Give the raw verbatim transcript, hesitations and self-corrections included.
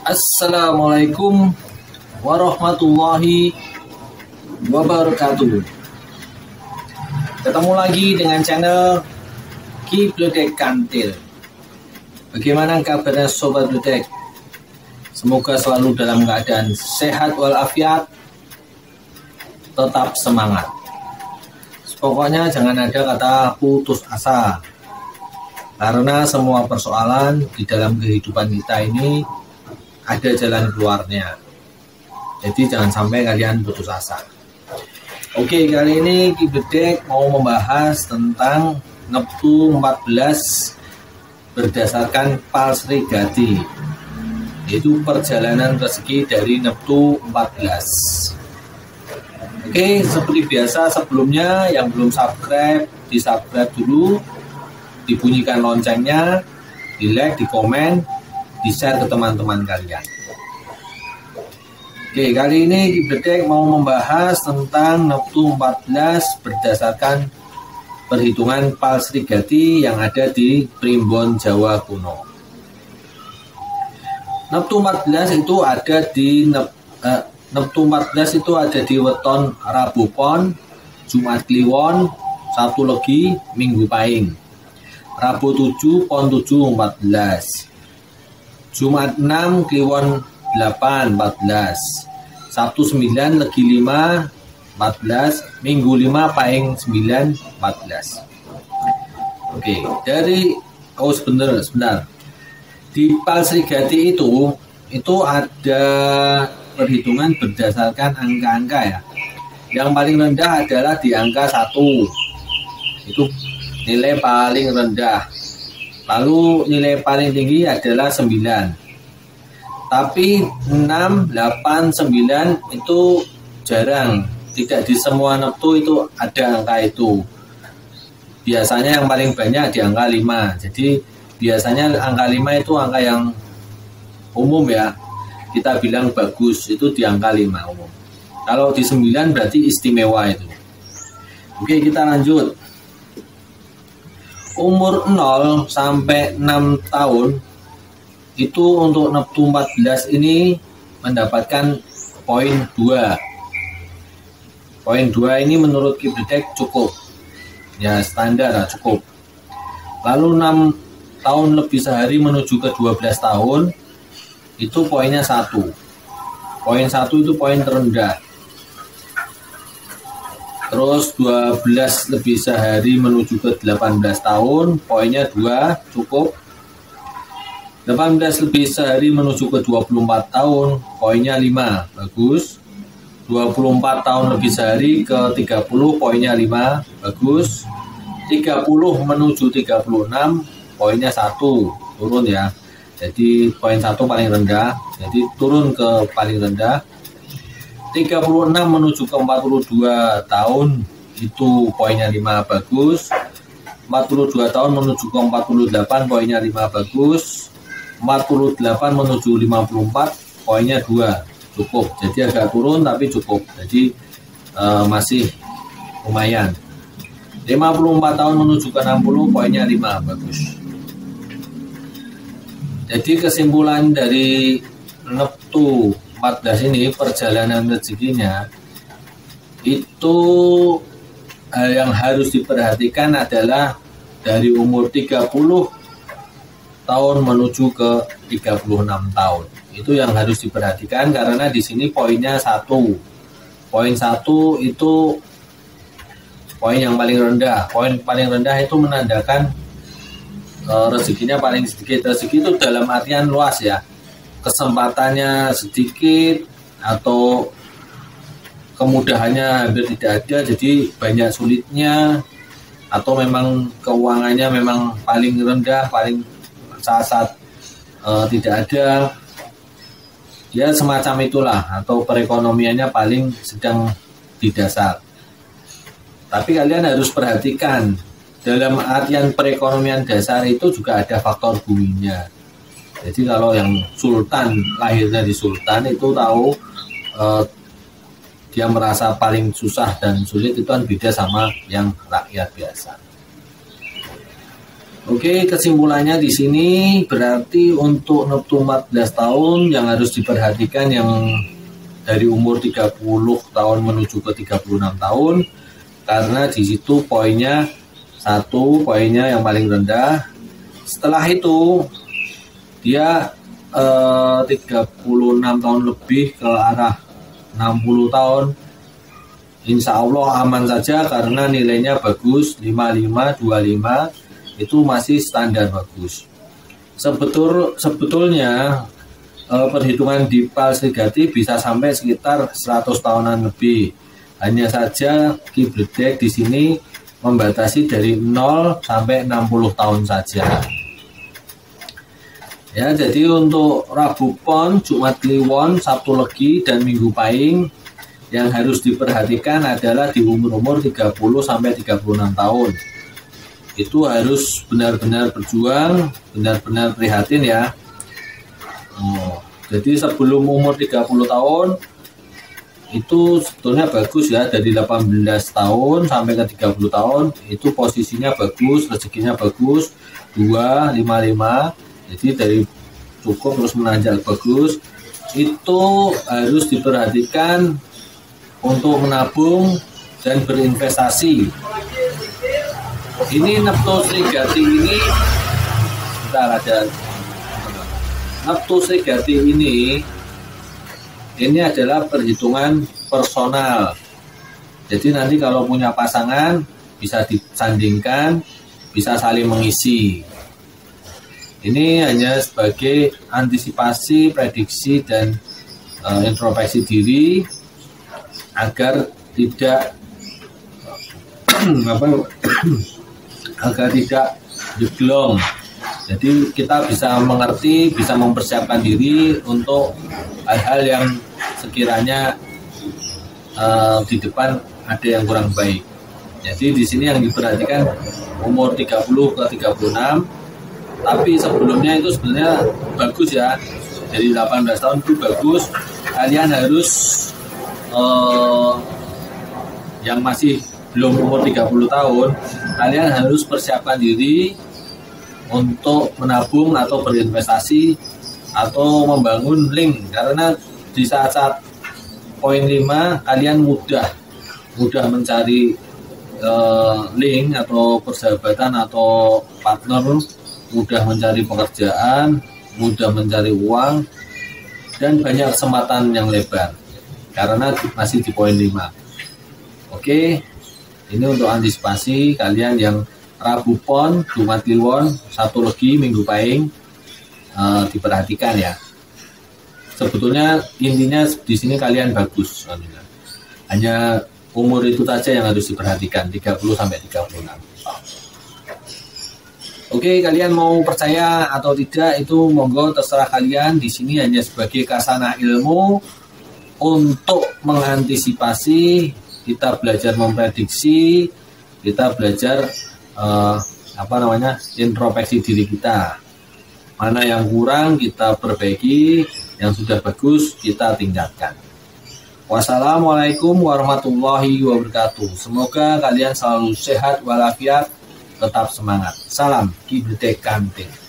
Assalamualaikum warahmatullahi wabarakatuh. Ketemu lagi dengan channel Ki Bledek Kantil. Bagaimana kabarnya Sobat Bledek? Semoga selalu dalam keadaan sehat walafiat, tetap semangat. Pokoknya jangan ada kata putus asa, karena semua persoalan di dalam kehidupan kita ini ada jalan keluarnya. Jadi jangan sampai kalian putus asa. Oke, kali ini Ki Bledek mau membahas tentang Neptu empat belas berdasarkan Palsrigati, yaitu perjalanan rezeki dari Neptu empat belas. Oke, seperti biasa sebelumnya yang belum subscribe, di subscribe dulu, dibunyikan loncengnya, di like, di komen, di share ke teman-teman kalian. Oke, kali ini Ki Bledek mau membahas tentang Neptu empat belas berdasarkan perhitungan Palsrigati yang ada di Primbon Jawa kuno. Neptu empat belas itu ada di Nep, eh, Neptu empat belas itu ada di weton Rabu Pon, Jumat Kliwon, Sabtu Legi, Minggu Pahing. Rabu tujuh, Pon tujuh, empat belas. Jumat enam, Kliwon delapan, empat belas. Sabtu sembilan, Legi lima, empat belas. Minggu lima, Pahing sembilan, empat belas. Oke, dari oh sebentar, sebentar. Di Palsrigati itu itu ada perhitungan berdasarkan angka-angka ya. Yang paling rendah adalah di angka satu. Itu nilai paling rendah. Lalu nilai paling tinggi adalah sembilan. Tapi enam, delapan, sembilan itu jarang. Tidak di semua neptu itu ada angka itu. Biasanya yang paling banyak di angka lima. Jadi biasanya angka lima itu angka yang umum ya. Kita bilang bagus, itu di angka lima umum. Kalau di sembilan berarti istimewa itu. Oke, kita lanjut. Umur nol sampai enam tahun itu untuk Neptu empat belas ini mendapatkan poin dua. Poin dua ini menurut Ki Bledek cukup. Ya, standar lah, cukup. Lalu enam tahun lebih sehari menuju ke dua belas tahun itu poinnya satu. Poin satu itu poin terendah. Terus dua belas lebih sehari menuju ke delapan belas tahun, poinnya dua, cukup. delapan belas lebih sehari menuju ke dua puluh empat tahun, poinnya lima, bagus. dua puluh empat tahun lebih sehari ke tiga puluh, poinnya lima, bagus. tiga puluh menuju tiga puluh enam, poinnya satu, turun ya. Jadi poin satu paling rendah, jadi turun ke paling rendah. Tiga puluh enam menuju ke empat puluh dua tahun itu poinnya lima, bagus. Empat puluh dua tahun menuju ke empat puluh delapan, poinnya lima, bagus. Empat puluh delapan menuju lima puluh empat, poinnya dua, cukup. Jadi agak turun tapi cukup, jadi uh, masih lumayan. Lima puluh empat tahun menuju ke enam puluh, poinnya lima, bagus. Jadi kesimpulan dari Neptu empat belas ini, perjalanan rezekinya itu hal yang harus diperhatikan adalah dari umur tiga puluh tahun menuju ke tiga puluh enam tahun. Itu yang harus diperhatikan karena di sini poinnya satu. Poin satu itu poin yang paling rendah. Poin paling rendah itu menandakan rezekinya paling sedikit. Rezeki itu dalam artian luas ya, kesempatannya sedikit atau kemudahannya hampir tidak ada, jadi banyak sulitnya, atau memang keuangannya memang paling rendah, paling saat-saat uh, tidak ada ya, semacam itulah, atau perekonomiannya paling sedang di dasar. Tapi kalian harus perhatikan, dalam artian perekonomian dasar itu juga ada faktor buminya. Jadi kalau yang sultan, lahirnya di sultan itu tahu eh, dia merasa paling susah dan sulit, itu kan beda sama yang rakyat biasa. Oke, kesimpulannya di sini berarti untuk neptu empat belas tahun yang harus diperhatikan yang dari umur tiga puluh tahun menuju ke tiga puluh enam tahun, karena di situ poinnya satu, poinnya yang paling rendah. Setelah itu dia eh, tiga puluh enam tahun lebih ke arah enam puluh tahun, insya Allah aman saja karena nilainya bagus, lima puluh lima, dua puluh lima itu masih standar bagus. Sebetul sebetulnya eh, perhitungan di Pals Legati bisa sampai sekitar seratus tahunan lebih. Hanya saja Kibledek di sini membatasi dari nol sampai enam puluh tahun saja. Ya, jadi untuk Rabu Pon, Jumat Kliwon, Sabtu Legi, dan Minggu Pahing yang harus diperhatikan adalah di umur-umur tiga puluh sampai tiga puluh enam tahun. Itu harus benar-benar berjuang, benar-benar prihatin ya. Oh, jadi sebelum umur tiga puluh tahun itu sebetulnya bagus ya, dari delapan belas tahun sampai ke tiga puluh tahun itu posisinya bagus, rezekinya bagus, dua, lima, lima. Jadi dari cukup terus menanjak bagus. Itu harus diperhatikan untuk menabung dan berinvestasi. Ini neptu Srigati ini, bentar ada neptu Srigati ini, ini adalah perhitungan personal. Jadi nanti kalau punya pasangan bisa disandingkan, bisa saling mengisi. Ini hanya sebagai antisipasi, prediksi, dan uh, introspeksi diri agar tidak apa agar tidak jeglong. Jadi kita bisa mengerti, bisa mempersiapkan diri untuk hal-hal yang sekiranya uh, di depan ada yang kurang baik. Jadi di sini yang diperhatikan umur tiga puluh ke tiga puluh enam, tapi sebelumnya itu sebenarnya bagus ya. Jadi delapan belas tahun itu bagus. Kalian harus uh, yang masih belum umur tiga puluh tahun, kalian harus persiapkan diri untuk menabung atau berinvestasi atau membangun link, karena di saat-saat poin lima kalian mudah mudah mencari uh, link atau persahabatan atau partner, mudah mencari pekerjaan, mudah mencari uang, dan banyak kesempatan yang lebar karena masih di poin lima. Oke, ini untuk antisipasi kalian yang Rabu Pon, Jumat Kliwon, Sabtu Legi, Minggu Pahing, uh, diperhatikan ya. Sebetulnya intinya di sini kalian bagus, hanya umur itu saja yang harus diperhatikan, tiga puluh sampai tiga puluh enam. Oke, kalian mau percaya atau tidak itu monggo terserah kalian. Di sini hanya sebagai kasanah ilmu untuk mengantisipasi. Kita belajar memprediksi, kita belajar uh, apa namanya introspeksi diri kita. Mana yang kurang kita perbaiki, yang sudah bagus kita tingkatkan. Wassalamualaikum warahmatullahi wabarakatuh. Semoga kalian selalu sehat walafiat, tetap semangat. Salam Kibledek Kantin.